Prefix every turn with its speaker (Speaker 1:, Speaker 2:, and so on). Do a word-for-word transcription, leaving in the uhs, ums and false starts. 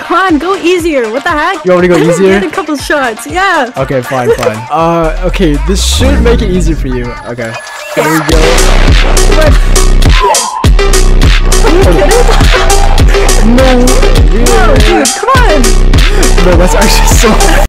Speaker 1: come on, go easier. What the heck?
Speaker 2: You want me to go easier?
Speaker 1: Get a couple shots. Yeah.
Speaker 2: Okay, fine, fine. Uh, okay, this should make it easier for you. Okay. There we go. No,
Speaker 1: Whoa, dude, come on.
Speaker 2: no, that's actually so